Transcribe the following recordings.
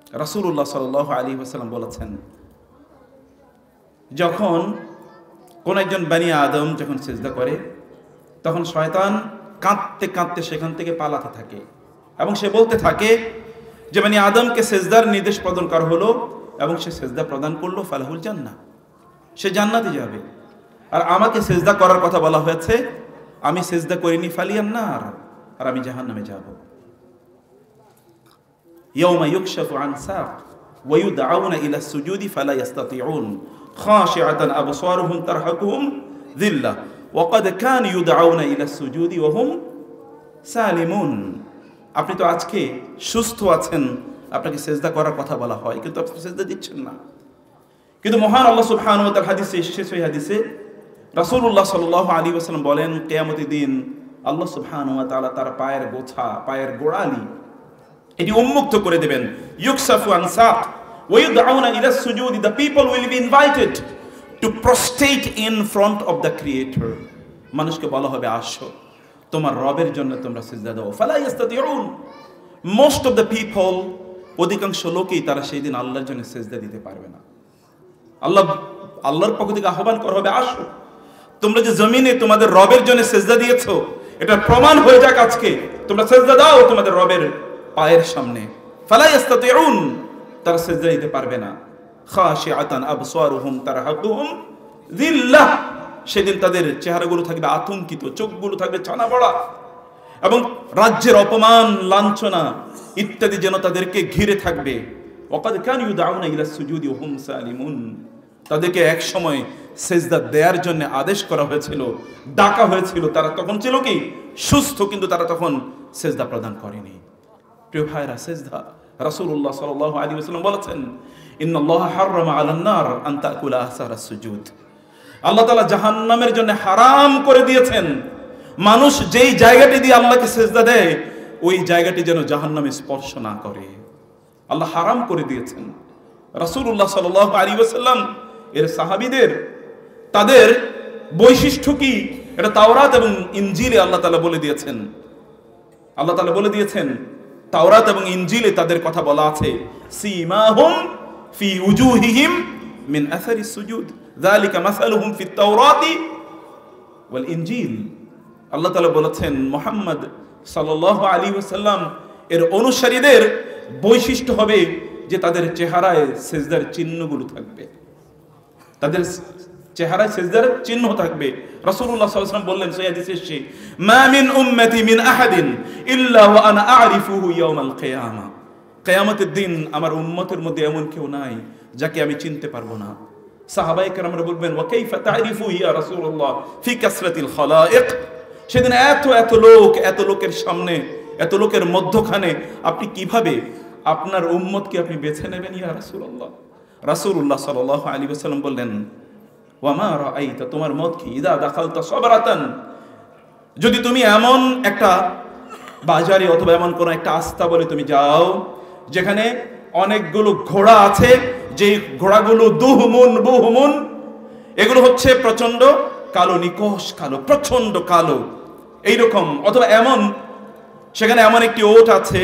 রাসূলুল্লাহ সাল্লাল্লাহু আলাইহি ওয়াসাল্লাম বলেছেন, যখন কোন একজন বনি আদম যখন সিজদা করে তখন শয়তান কাঁদতে কাঁদতে সেখান থেকে পালাতে থাকে এবং সে বলতে থাকে যে বনি আদমকে সিজদার নির্দেশ প্রদান করা হলো এবং সে সিজদা প্রদান করলো, ফালাহুল জান্নাহ, সে জান্নাতে যাবে। আর আমাকে সিজদা করার কথা বলা হয়েছে, আমি সিজদা করিনি, ফালিয়ান নার, আর আমি জাহান্নামে যাব। ইয়াউমা ইউকশাফু আন সাক ওয়া ইউদআউনা ইলা সুজুদি ফালা ইস্তাতিউন খাশিআতান আবসারুহুম তারহাকুহুম যিল্লাহ ওয়া ক্বাদ কানু ইউদআউনা ইলা সুজুদি ওয়া হুম সালিমুন। আপনি তো আজকে সুস্থ আছেন, আপনাকে সিজদা করার কথা বলা হয়, কিন্তু আপনি সিজদা দিচ্ছেন না। কিন্তু মহান আল্লাহ সুবহানাহু ওয়া তাআলা হাদিসে এসেছে, সেই হাদিসে রাসূলুল্লাহ সাল্লাল্লাহু আলাইহি ওয়াসাল্লাম বলেন, কিয়ামতের দিন আল্লাহ সুবহানাহু ওয়া তাআলা তার পায়ের গোছা, পায়ের গোড়ালি এটি উন্মুক্ত করে দেবেন। ইউকসাফু আন সাক ওয়া ইউদআউনা ইলা সুজুদ, the people will be invited to prostrate in front of the creator. মানুষকে বলা হবে, আসো তোমার রবের জন্য তোমরা সিজদা দাও। ফালা ইস্তাতিউন, মোস্ট অফ দ্য পিপল, অধিকাংশ লোকই তারা সেই দিন আল্লাহর জন্য সিজদা দিতে পারবে না। আল্লাহর পক্ষ থেকে আহ্বান করা হবে, আসো তোমরা যে জমিনে তোমাদের রবের জন্য সিজদা দিয়েছো, এটা প্রমাণ হয়ে যাক আজকে, তোমরা সিজদা দাও তোমাদের রবের পায়ের সামনে। ফালা ইস্তাতিউন, তারা সিজদা দিতে পারবে না। খাশিআতান আবসারুহুম তারহাকুহুম যিল্লাহ, সেদিন তাদের চেহারাগুলো থাকবে আতঙ্কিত, চোখগুলো থাকবে ছানা বড়া, এবং রাজ্যের অপমান, লাঞ্ছনা ইত্যাদি যেন তাদেরকে ঘিরে থাকবে। ওয়াকাদ কানু ইউদআউনা ইলা সুজুদি ওয়া হুম সালিমুন, তাদেরকে এক সময় সিজদা দেওয়ার জন্য আদেশ করা হয়েছিল, ডাকা হয়েছিল, তারা তখন ছিল কি সুস্থ, কিন্তু তারা তখন সিজদা প্রদান করেনি। প্রিয় ভাইরা, সিজদা, রাসূলুল্লাহ সাল্লাল্লাহু আলাইহি ওয়াসাল্লাম বলেছেন, ইন্নাল্লাহা হাররামা আলান নার আন তাকুলা আসারাস সুজুদ, আল্লাহ তাআলা জাহান্নামের জন্য হারাম করে দিয়েছেন মানুষ যেই জায়গাটি দিয়ে আল্লাহকে সিজদা দেয় ওই জায়গাটি যেন জাহান্নামে স্পর্শ না করে, আল্লাহ হারাম করে দিয়েছেন। রাসূলুল্লাহ সাল্লাল্লাহু আলাইহি ওয়াসাল্লাম এর সাহাবীদের তাদের বৈশিষ্ট্য কি, এটা তাওরাত এবং ইনজিলে আল্লাহ তাআলা বলে দিয়েছেন। আল্লাহ তাআলা বলে দিয়েছেন, তাওরাত এবং ইনজিলে তাদের কথা বলা আছে, সীমাহুম ফি উজুহিহিম মিন আসারিস সুজুদ যালিকা মাসালুহুম ফিত তাওরাতি ওয়াল ইনজিল। আল্লাহ তাআলা বলেছেন, মুহাম্মদ সাল্লাল্লাহু আলাইহি ওয়াসাল্লাম এর অনুসারীদের বৈশিষ্ট্য হবে যে তাদের চেহারায় সিজদার চিহ্নগুলো থাকবে, তাদের চেহারায় সিজদার চিহ্ন থাকবে। রাসূলুল্লাহ সাল্লাল্লাহু আলাইহি ওয়াসাল্লাম বললেন, সেই হাদিসে এসেছে, মা মিন উম্মতি মিন আহাদিন ইল্লা ওয়া আনা আরিফুহু ইয়াউমাল কিয়ামা, কিয়ামতের দিন আমার উম্মতের মধ্যে এমন কেউ নাই যাকে আমি চিনতে পারবো না। সাহাবায়ে কেরামরা বলবেন, ওয়া কাইফা তা'রিফু ইয়া রাসূলুল্লাহ ফি কাসরাতিল খালায়েক, সেদিন এত লোক, এত লোকের সামনে, এত লোকের মধ্যখানে আপনি কিভাবে আপনার উম্মতকে আপনি বেছে নেবেন ইয়া রাসূলুল্লাহ? রাসূলুল্লাহ সাল্লাল্লাহু আলাইহি ওয়াসাল্লাম বললেন, ওয়া মা রাআইতা, তোমার মত কি, ইদা দাখালতা সাবরাতান, যদি তুমি এমন একটা বাজারে অথবা এমন কোন একটা আস্তাবলে তুমি যাও যেখানে অনেকগুলো ঘোড়া আছে, যে ঘোড়াগুলো বুহমুন, এগুলো হচ্ছে প্রচন্ড কালো, নিকশ কালো, প্রচন্ড কালো এইরকম, অথবা এমন সেখানে এমন একটি ওট আছে,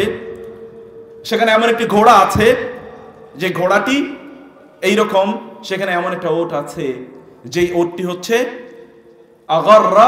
সেখানে এমন একটি ঘোড়া আছে যে ঘোড়াটি এইরকম, সেখানে এমন একটা ওট আছে যেই ওটটি হচ্ছে আগাররা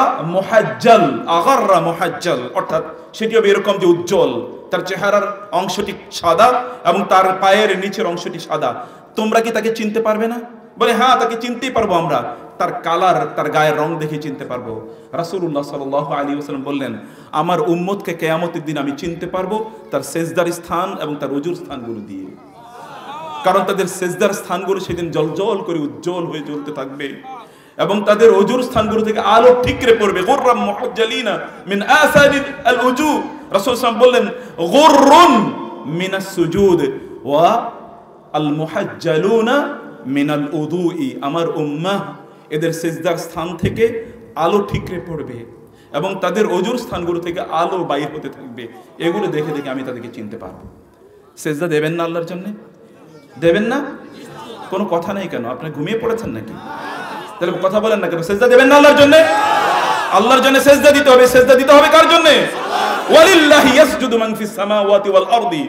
মুহাজ্জাল, অর্থাৎ সেটি হবে এরকম যে উজ্জ্বল, তার চেহারার অংশটি সাদা এবং তার পায়ের নিচের অংশটি সাদা। তোমরা কি তাকে চিনতে পারবে না? বলে, হ্যাঁ তাকে চিনতেই পারবো আমরা, তার কালার, তার গায়ের রং দেখে চিনতে পারবো। রাসূলুল্লাহ সাল্লাল্লাহু আলাইহি ওয়াসাল্লাম বললেন, আমার উম্মতকে কিয়ামতের দিন আমি চিনতে পারবো তার সিজদার স্থান এবং তার উজুর স্থানগুলো দিয়ে, কারণ তাদের সিজদার স্থানগুলো সেদিন জলজল করে উজ্জ্বল হয়ে জ্বলতে থাকবে এবং তাদের ওজুর স্থানগুলো থেকে আলো ঠিকরে পড়বে। গুররাম মুহাজ্জালিনা মিন আসারিল আল উজু, রাসূল সাল্লাল্লাহু আলাইহি ওয়াসাল্লাম বললেন, গুররুন মিনাস সুজুদ ওয়া আল মুহাজ্জালুনা মিনাল উদুই, আমার উম্মাহ এদের সিজদার স্থান থেকে আলো ঠিকরে পড়বে এবং তাদের ওজুর স্থানগুলো থেকে আলো বাইর হতে থাকবে। এগুলো দেখে দেখে আমি তাদেরকে চিনতে পারবো। সিজদা দেবেন না আল্লাহর জন্য? দেবেন না? কোনো কথা নেই কেন? আপনি ঘুমিয়ে পড়েছেন নাকি? তাহলে কথা বলেন না কেন? সিজদা দেবেন না আল্লাহর জন্য? আল্লাহর জন্য সিজদা দিতে হবে। সিজদা দিতে হবে কার জন্য? ওয়ালিল্লাহি ইয়াসজুদু মান ফিস সামাওয়াতি ওয়াল আরদি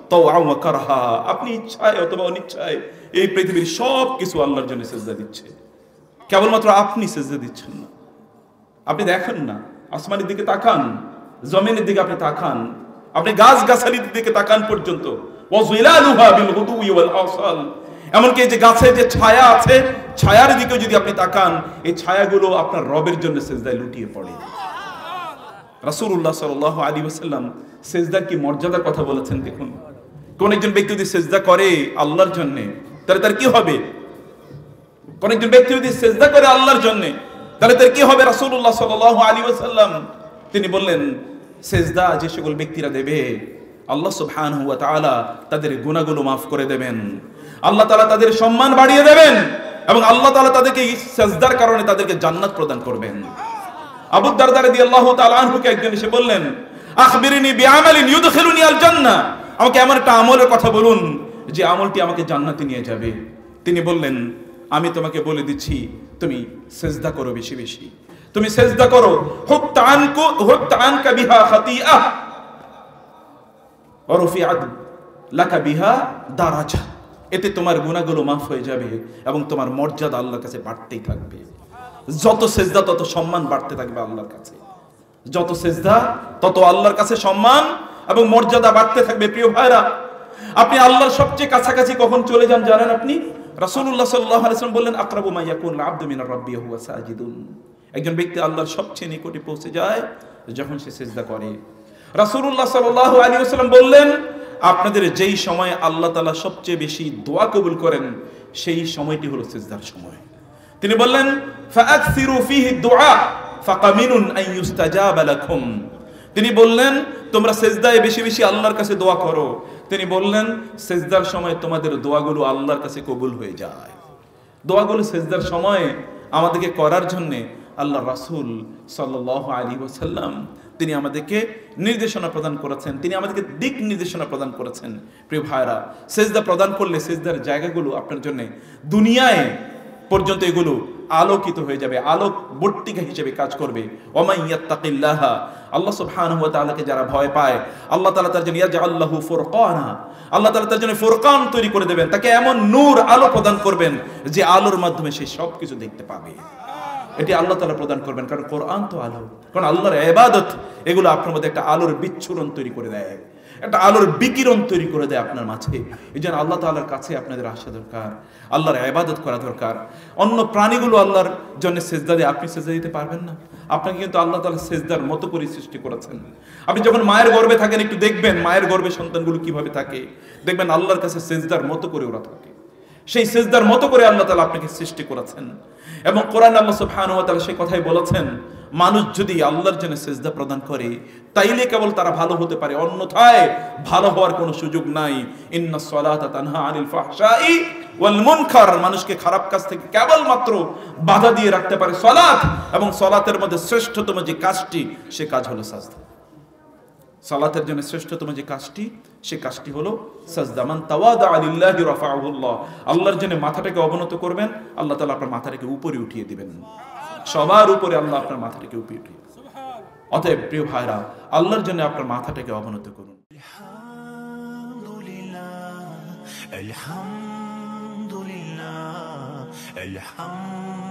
তাওআন ওয়া কারহা, আপনি ইচ্ছায় অথবা অনিচ্ছায় এই পৃথিবীর সব কিছু আল্লাহর জন্য সিজদা দিচ্ছে, কেবলমাত্র আপনি সিজদা দিচ্ছেন না। আপনি দেখেন না, আসমানের দিকে তাকান, জমিনের দিকে আপনি তাকান, আপনি গাছ গাছালির দিকে তাকান পর্যন্ত, ওয়াযিলালুহা বিল গুদুই ওয়াল আসাল, এমনকি যে গাছের যে ছায়া আছে, ছায়ার দিকেও যদি আপনি তাকান, এই ছায়াগুলো আপনার রবের জন্য সিজদায় লুটিয়ে পড়ে। রাসূলুল্লাহ সাল্লাল্লাহু আলাইহি ওয়াসাল্লাম সিজদার কি মর্যাদার কথা বলেছেন দেখুন। কোন একজন ব্যক্তি যদি সিজদা করে আল্লাহর জন্য, তাহলে তার কি হবে? কোন একজন ব্যক্তি যদি সিজদা করে আল্লাহর জন্য, তাহলে তার কি হবে? রাসূলুল্লাহ সাল্লাল্লাহু আলাইহি ওয়াসাল্লাম তিনি বললেন, সিজদা যে সকল ব্যক্তিরা দেবে, আল্লাহ সুবহানাহু ওয়া তাআলা তাদের গুনাহগুলো মাফ করে দেবেন, আল্লাহ তাআলা তাদের সম্মান বাড়িয়ে দেবেন, এবং আল্লাহ তাআলা তাদেরকে এই সিজদার কারণে তাদেরকে জান্নাত প্রদান করবেন। আবু দারদা রাদিয়াল্লাহু তাআলা আনহুকে একজন এসে বললেন, আখবিরনি বিআমালিন ইউদখিলুনি আল জান্নাহ, আমাকে এমন একটা আমলের কথা বলুন যে আমলটি আমাকে জান্নাতে নিয়ে যাবে। তিনি বললেন, আমি তোমাকে বলে দিচ্ছি, তুমি সিজদা করো বেশি বেশি, তুমি সিজদা করো, হুত্তা আনকা বিহা খাতিআহ ওয়া রুফিআত লাকা বিহা দারাজা, এতে তোমার গুনাহগুলো মাফ হয়ে যাবে এবং তোমার মর্যাদা আল্লাহর কাছে বাড়তেই থাকবে। যত সিজদা তত সম্মান বাড়তে থাকবে আল্লাহর কাছে, যত সিজদা তত আল্লাহর কাছে সম্মান এবং মর্যাদা বাড়তে থাকবে। প্রিয় ভাইরা, আপনি আল্লাহর সবচেয়ে কাছাকাছি কখন চলে যান জানেন আপনি? রাসূলুল্লাহ সাল্লাল্লাহু আলাইহি ওয়াসাল্লাম বললেন, আকরাবু মা ইয়াকুনুল আবদু মিনার রাব্বি ওয়া হুয়া সাজিদুন, একজন ব্যক্তি আল্লাহর সবচেয়ে নিকটে পৌঁছে যায় যখন সে সিজদা করে। রাসূলুল্লাহ সাল্লাল্লাহু আলাইহি ওয়াসাল্লাম বললেন, আপনাদের যেই সময় আল্লাহ তাআলা সবচেয়ে বেশি দোয়া কবুল করেন সেই সময়টি হলো সিজদার সময়। তিনি বললেন, ফাআকসিরু ফীহি দুআ ফাকামিনুন আন ইউস্তাজাবা লাকুম, তিনি বললেন তোমরা সিজদায় বেশি বেশি আল্লাহর কাছে দোয়া করো। তিনি বললেন সিজদার সময় তোমাদের দোয়াগুলো আল্লাহর কাছে কবুল হয়ে যায়। দোয়াগুলো সিজদার সময় আমাদেরকে করার জন্য আল্লাহ রাসূল সাল্লাল্লাহু আলাইহি ওয়াসাল্লাম তিনি আমাদেরকে নির্দেশনা প্রদান করেছেন, তিনি আমাদেরকে দিক নির্দেশনা প্রদান করেছেন। প্রিয় ভাইরা, সিজদা প্রদান করলে সিজদার জায়গাগুলো আপনার জন্য দুনিয়ায় পর্যন্ত এগুলো আলোকিত হয়ে যাবে, আলোক বর্তিকা হিসেবে কাজ করবে। ওয়া ইয়াত্তাকিল্লাহ, আল্লাহ সুবহানাহু ওয়া তাআলাকে যারা ভয় পায়, আল্লাহ তাআলা তার জন্য ইয়াজআল্লাহু ফুরকানা, আল্লাহ তাআলা তার জন্য ফুরকান তৈরি করে দেবেন, তাকে এমন নূর আলো প্রদান করবেন যে আলোর মাধ্যমে সে সব কিছু দেখতে পাবে। এটি আল্লাহ তাআলা প্রদান করবেন, কারণ কোরআন তো আলো, কারণ আল্লাহর ইবাদত এগুলো আপনার মধ্যে একটা আলোর বিচ্ছুরণ তৈরি করে দেয়, একটা আলোর বিকিরণ তৈরি করে দেয় আপনার মাঝে। এই জন্য আল্লাহ তাআলার কাছে আপনাদের আসা দরকার, আল্লাহর ইবাদত করা দরকার। অন্য প্রাণীগুলো আল্লাহর জন্য সিজদা দেয়, আপনি সিজদা দিতে পারবেন না। আপনাকে কিন্তু আল্লাহ তাআলা সিজদার মতো করে সৃষ্টি করেছেন। আপনি যখন মায়ের গর্ভে থাকেন একটু দেখবেন মায়ের গর্ভে সন্তানগুলো কিভাবে থাকে, দেখবেন আল্লাহর কাছে সিজদার মতো করে ওরা থাকে। সেই সিজদার মতো করে আল্লাহ তাআলা আপনাকে সৃষ্টি করেছেন। এবং কোরআন আল্লাহ সুবহানাহু ওয়া তাআলা সেই কথাই বলেছেন, মানুষ যদি আল্লাহর জন্য সিজদা প্রদান করে তাইলে কেবল তারা ভালো হতে পারে, অন্যথায় ভালো হওয়ার কোনো সুযোগ নাই। ইন্নাস সালাতা তানহা আনিল ফাহশাই ওয়াল মুনকার, মানুষকে খারাপ কাজ থেকে কেবলমাত্র বাধা দিয়ে রাখতে পারে সালাত, এবং সালাতের মধ্যে শ্রেষ্ঠতম যে কাজটি সে কাজ হলো সাজদা। সালাতের জন্য শ্রেষ্ঠতম যে কাজটি সে কাজটি হলো সাজদা। মান তাওয়াদা লিল্লাহি রাফাআহুল্লাহ, আল্লাহর জন্য মাথাটাকে অবনত করবেন, আল্লাহ তাআলা আপনার মাথাটাকে উপরে উঠিয়ে দিবেন, সবার উপরে আল্লাহ আপনার মাথাটাকে উপরে উঠিয়ে দিবেন। অতএব প্রিয় ভাইরা, আল্লাহর জন্য আপনার মাথাটাকে অবনত করুন। আলহামদুলিল্লাহ, আলহামদুলিল্লাহ।